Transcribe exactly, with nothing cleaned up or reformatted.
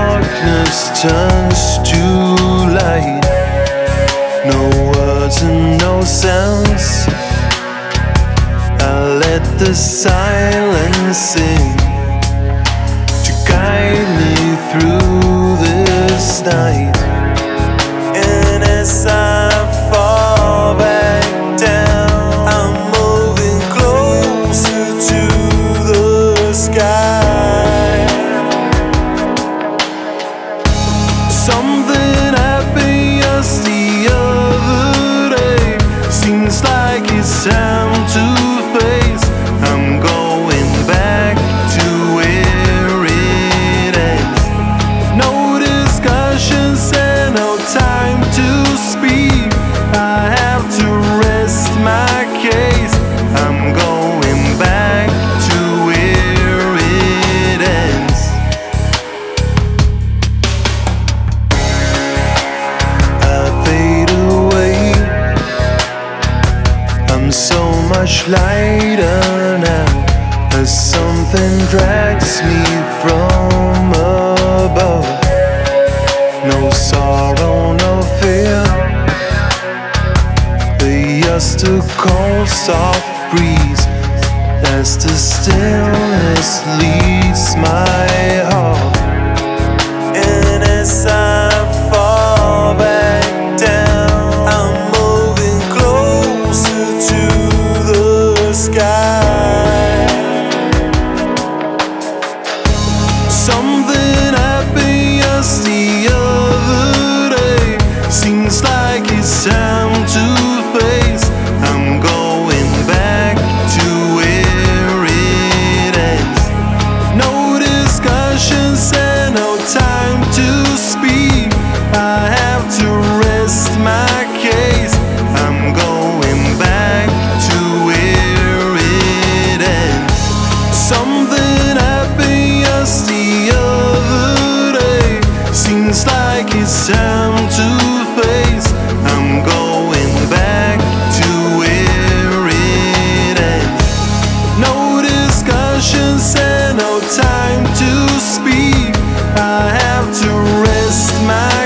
darkness turns to light. No words and no sounds, I let the silence sing to guide me through this night. And as I fall back down, I'm moving closer to the sky. Something happened just the other day, seems like it's time to face. I'm going back to where it ends. No discussions and no time to speak. I have to rest my case. I'm going back to where it ends. I fade away, I'm so much lighter now, as something drags me from above. No sorrow, no fear, just a cold, soft breeze as the stillness leads my heart. And as I fall back down, I'm moving closer to the sky. Something happened just the other day, seems like it's time to face. I'm going back to where it ends. No discussions and no time to speak. I have to rest my case. I'm going back to where it ends. Something happened just the other day, seems like it's time to face. I'm going back to where it ends. No discussions and no time to speak. I have to rest my